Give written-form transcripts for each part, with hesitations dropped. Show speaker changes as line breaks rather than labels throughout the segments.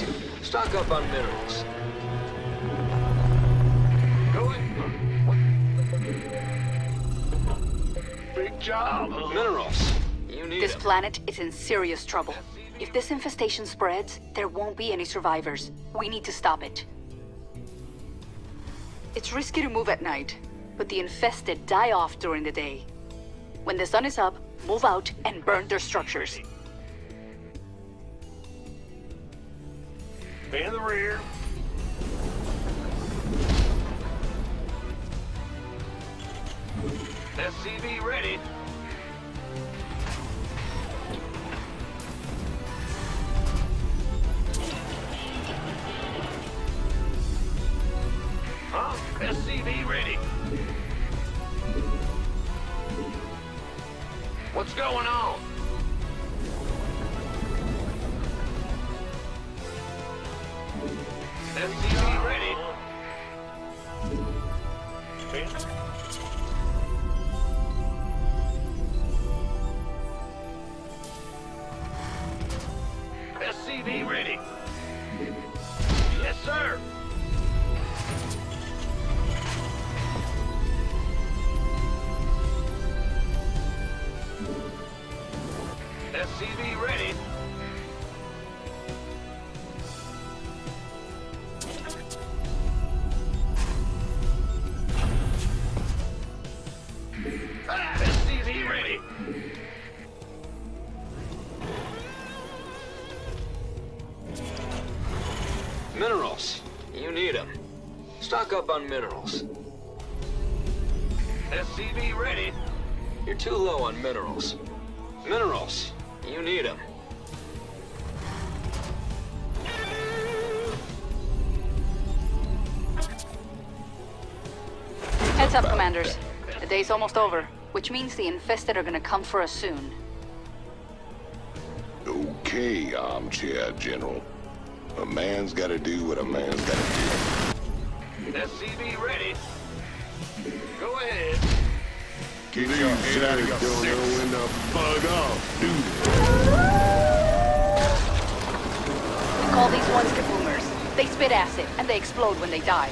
to. Stock up on minerals.
Big job, huh?
Minerals. You need
This
them.
planet is in serious trouble. If this infestation spreads, there won't be any survivors. We need to stop it. It's risky to move at night, but the infested die off during the day. When the sun is up, move out and burn their structures.
In the rear. SCV ready. Huh? SCV ready. What's going on? SCV ready. SCV ready. Yes, sir. SCV ready. SCV ready.
Minerals. You need them. Stock up on minerals.
SCV ready.
You're too low on minerals. Minerals. You need them.
Heads up, commanders. The day's almost over, which means the infested are gonna come for us soon.
Okay, Armchair General. A man's gotta do what a man's gotta
SCV ready. Go ahead.
do.
Get your head out of your
don't
six.
know when to bug off, do
We call these ones kaboomers. They spit acid, and they explode when they die.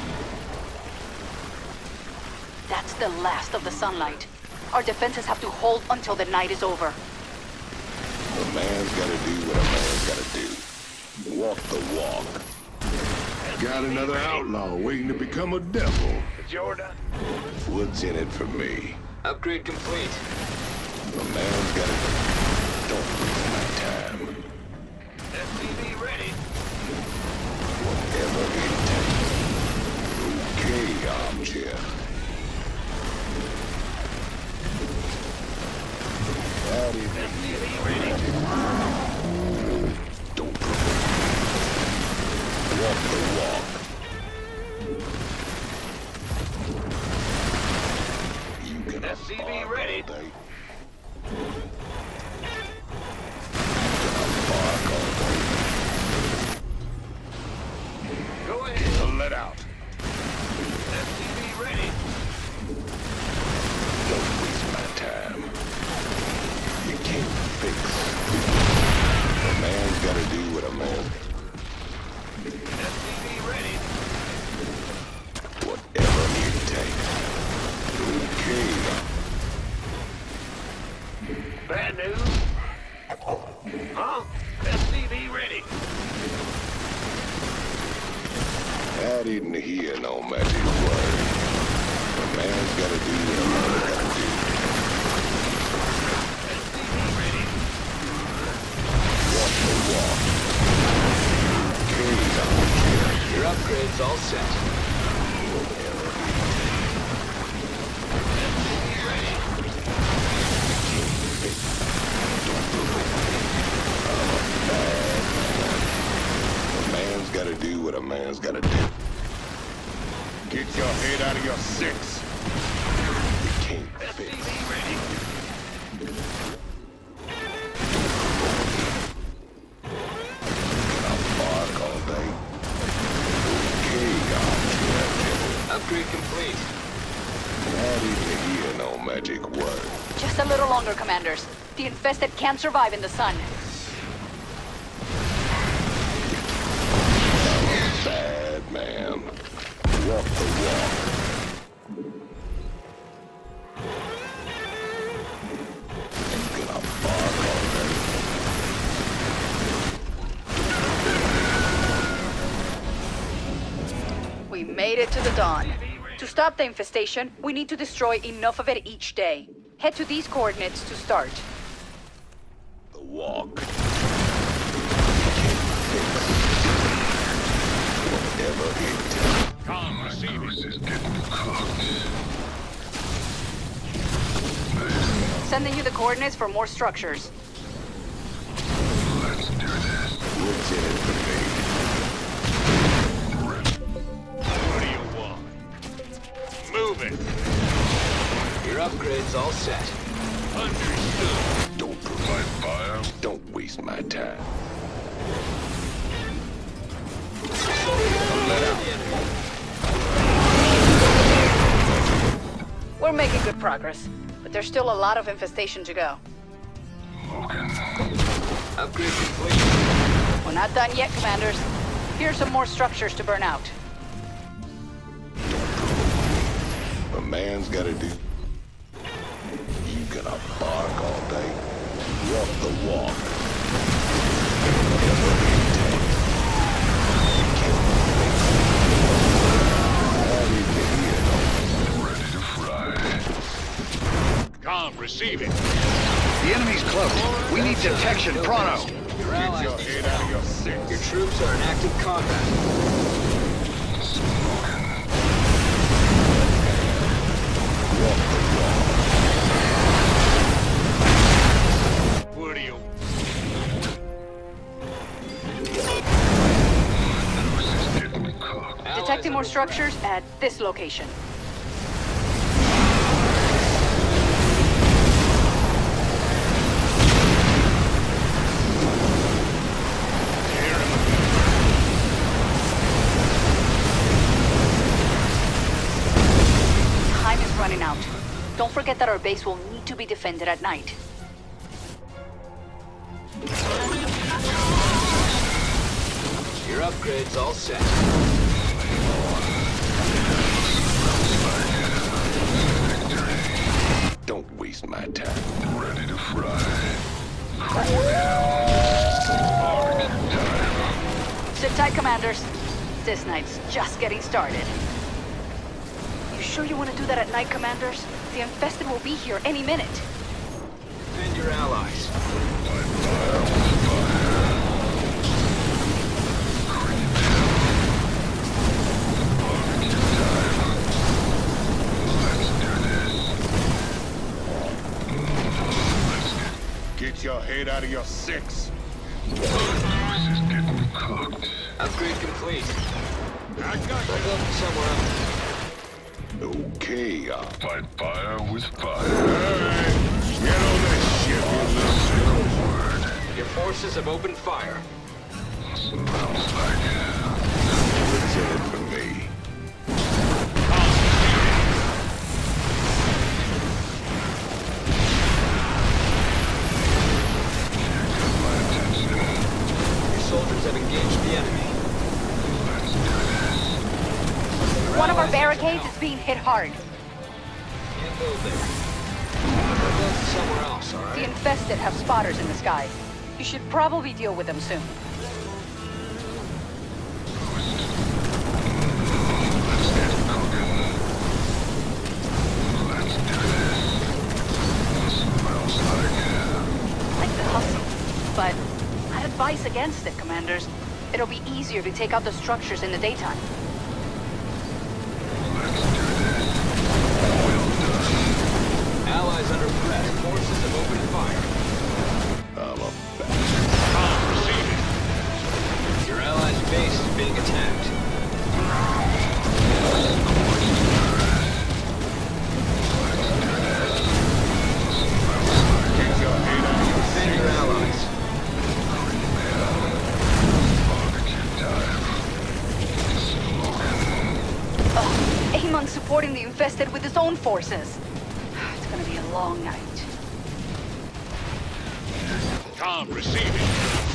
That's the last of the sunlight. Our defenses have to hold until the night is over.
A man's gotta do what a man's gotta do. Walk the walk. Got another outlaw waiting to become a devil.
Jordan.
What's in it for me?
Upgrade complete.
A man's gotta do. Don't waste my time.
SCV ready.
Whatever it takes. Okay, Armchair. That is
SCV ready.
Don't provoke. Walk the walk. You can
SCV ready.
all day. Bark all day.
Go ahead.
Let out.
SCV ready.
Don't waste my time. You can't fix. A man's gotta do what a man.
SCV ready.
Whatever it takes. Okay.
Bad news. Huh? SCV ready.
I didn't hear no magic word. A man's gotta do what a man's gotta do.
SCV ready.
Walk the walk. Okay, Armchair.
Your upgrade's all set.
SCV ready.
A man's gotta do what a man's gotta do.
Get your head out of your six.
You can't fix.
SCV ready.
I'll bark all day. Okay, Armchair.
Upgrade complete.
I didn't hear no magic word.
Just a little longer, commanders. The infested can't survive in the sun. We made it to the dawn. To stop the infestation, we need to destroy enough of it each day. Head to these coordinates to start.
The walk. Whatever it takes.
Come, receive it.
Is getting cooked.
Sending you the coordinates for more structures.
Let's do this.
What's in it for me?
What do you want? Move it.
Your upgrade's all set.
Understood.
Don't provide fire. Don't waste my time. Let out.
We're making good progress, but there's still a lot of infestation to go.
Logan.
Upgrade complete.
We're not done yet, Commanders. Here's some more structures to burn out.
A man's gotta do. You gonna bark all day? Walk the walk. Whatever it takes. All even here,
Ready to fry.
Come, receive it.
The enemy's close. We need detection pronto.
Your
Get
allies
your head out of your seat.
Your troops are in active combat.
walk the walk.
What do you...
Detecting more structures at this location. Time is running out. Don't forget that our base will need to be defended at night.
Your upgrade's all set.
Don't waste my time.
Ready to fry.
Sit tight, Commanders. This night's just getting started. You sure you want to do that at night, Commanders? The infested will be here any minute.
Defend your allies.
Get your head out of your six.
Upgrade complete.
I got
I'll go somewhere else.
Okay,
Fight fire with fire.
Alright, get on that ship, you little...
Your forces have opened fire.
Smells like
what's in it for me?
my attention.
Your soldiers have engaged the enemy.
Let's do this.
One of our barricades is being hit hard.
Can't build there. I'll go somewhere else, all
The
right?
infested have spotters in the sky. You should probably deal with them soon.
Let's get cooking. Let's do this. Smells
Like the hustle. But I'd advise against it, Commanders. It'll be easier to take out the structures in the daytime.
Allies under threat. Forces have opened fire.
I'm a
Come, receive it.
Your allies' base is being attacked.
Get your head out of your
Defend your allies.
Aim on supporting the infested with his own forces. It's gonna be a long night.
Come, receive it.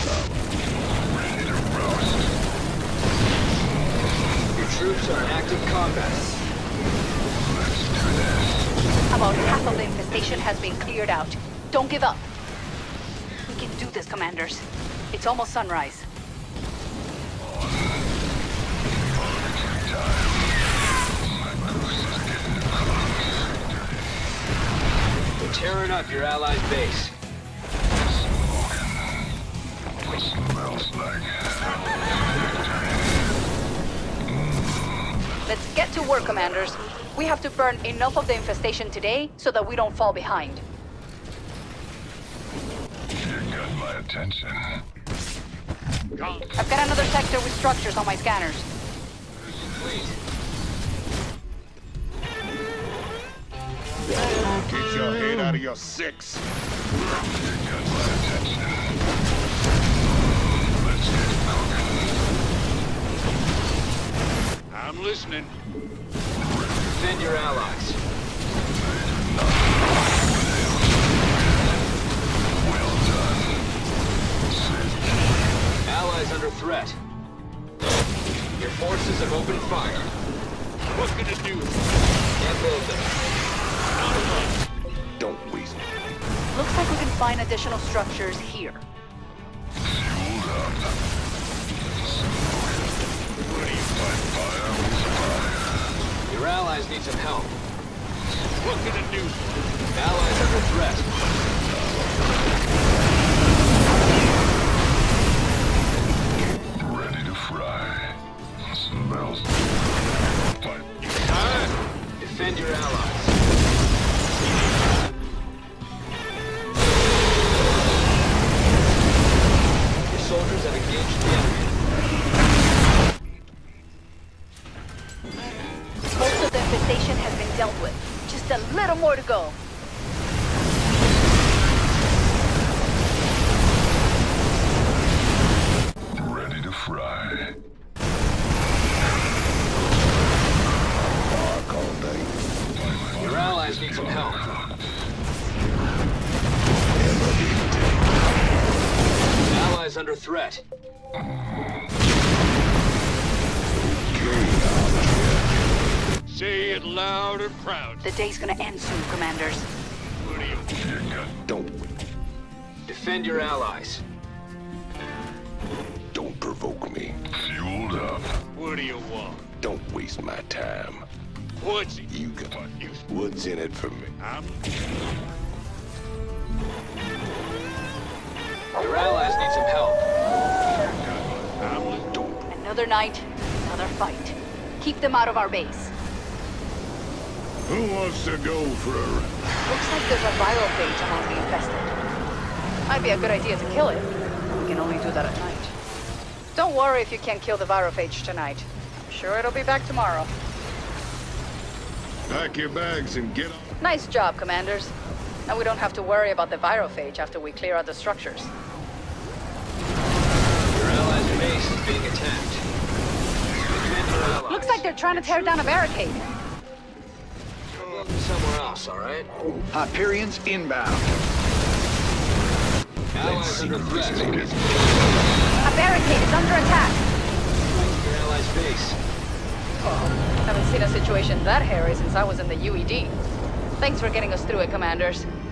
Your troops are in active combat.
About half of the infestation has been cleared out. Don't give up. We can do this, Commanders. It's almost sunrise.
Time.
They're tearing up your allied base.
Smells like
Let's get to work, Commanders. We have to burn enough of the infestation today so that we don't fall behind.
you got my attention.
I've got another sector with structures on my scanners.
Get your head out of your six.
You got my attention. Let's get cooking.
I'm listening.
Defend your allies.
Well done.
Allies under threat. Your forces have opened fire.
What can it do?
Can't build them.
Don't waste it.
Looks like we can find additional structures here.
Fueled up. What do you fight fire with fire?
Your allies need some help.
What can it do?
Allies under threat.
Ready to fry. Smells. Fight.
Defend your allies. Your soldiers have engaged the enemy.
Most of the infestation has been dealt with. Just a little more to go.
Ready to fry.
Dark all day.
Your allies need some help. Allies under threat.
Say it loud and proud.
The day's gonna end soon, Commanders.
What do you...
You got
Don't
Defend your allies.
provoke me.
fueled up.
What do you want?
Don't waste my time.
What's it?
You got
You...
what's in it for me.
Your allies need some help.
Another night, another fight. Keep them out of our base.
Who wants to go for a ride?
Looks like there's a viral phage among the infested. Might be a good idea to kill it. We can only do that at night. Don't worry if you can't kill the virophage tonight. I'm sure it'll be back tomorrow.
Pack your bags and get on.
Nice job, Commanders. Now we don't have to worry about the virophage after we clear out the structures.
Your allies' base is being attacked. Defend your allies.
Looks like they're trying to tear down a barricade.
Somewhere else, all right?
Hyperions inbound.
Allies under threat.
A barricade is under attack.
Your allies' base.
Oh, haven't seen a situation that hairy since I was in the UED. Thanks for getting us through it, Commanders.